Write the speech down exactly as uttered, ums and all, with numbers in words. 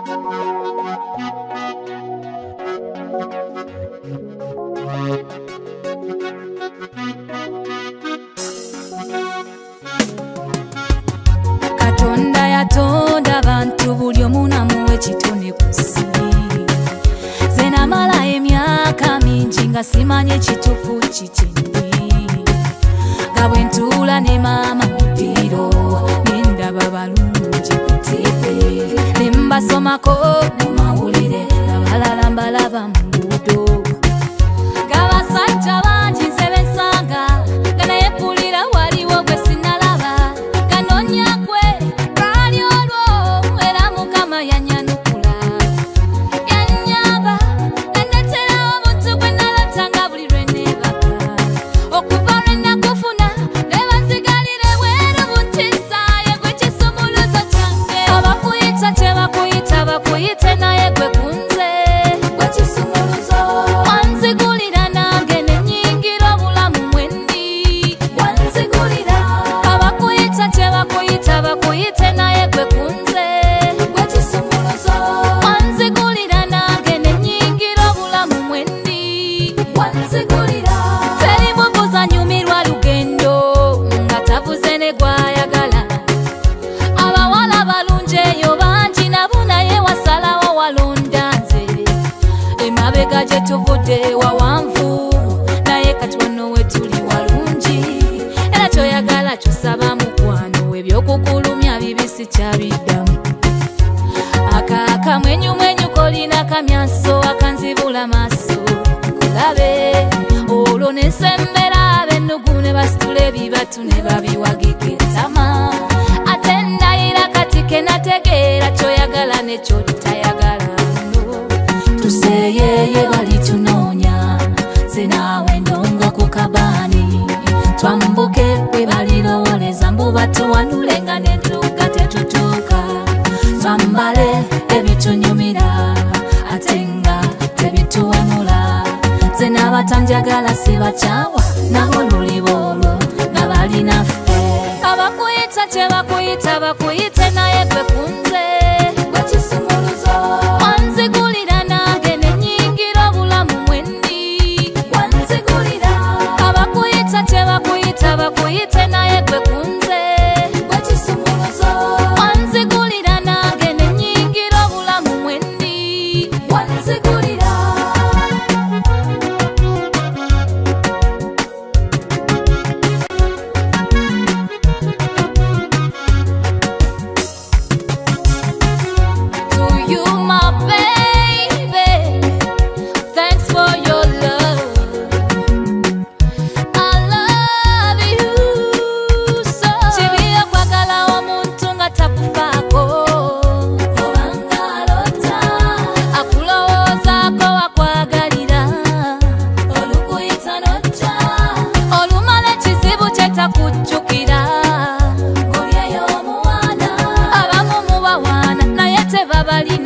Katonda yatonda abantu buli omu namuwa ekitone ku nsi. Nze namala emyaka mingi nga simanye ekituufu kikyendi, nga bwe ntuula ne maama mu ddiiro ne ndaba balungi ku ttivi, ne mbasomako mu mawulire abalala mbalaba mu nguudo, ng'abasajja bangi nze bensanga nga naye mpulira waliwo gwe sinnalaba, nga noonya gwe lwali olwo era Mukama yannyanukula, yannyamba yandeetera omuntu gwe nalata nga buli lwe neebaka, okuva lwe nakufuna neeba nzigalire bweru buntisa, ye gwe kisumuluzo kyange. Abakuyita tebakuyita bakuyite naye gwe kunze gwe kisumuluzo, wanzigulira nange ne nnyingira obulamu mwendi, wanzigulira. Abakuyita tebakuyita bakuyite naye gwe kunze gwe kisumuluzo, wanzigulira nange ne nnyingira obulamu mwendi, wanzigulira. Teri muvuzi anyumirwa lugendo nga tavuze ne gw'ayagala, abawala balungi eyo bangi nabo naye wasalawo walonda nze, emabega gye tuvudde wawanvu naye kati wano we tuli walungi, era kyoyagala kyosaba mukwano, ebyokukulumya bibisi kyabiddamu. Akakamwenyumwenyu kolina kamyaso akanzibula maaso kulabe, olwo ne nsembera ab'ennugu ne basitula ebibatu ne babiwagika ettama, ate ndayira kati ke nategeera kyoyagala ne kyotayagala. Tuseeyeeye bali tunoonya, nze naawe ndongo ku kabaani, twambuke bwe balirowoleza mbu batuwanule nga ne tuuka tetutuuka, twambale ebitunyumira ate nga tebituwemula, nze n'abatanjagala sibakyawa nabo lulibo olwo nga balinaffe. Abakuyita tebakuyita bakuyite naye gwe kunze gwe kisumuluzo, wanzigulira nange ne nnyingira obulamu mwendi, wanzigulira. Abakuyita tebakuyita bakuyite naye gwe kunze gwe kisumuluzo, wanzigulira nange ne nnyingira obulamu mwendi, wanzigulira. To you my baby, thanks for your love, I love you so. Kibi okwagala omuntu nga takufaako, obanga alota akulowoozaako akwagalira, olukuyita nojja olumala ekizibu kye takujjukira, ng'oli eyo omuwaana. Abamu mubawaana naye tebabalina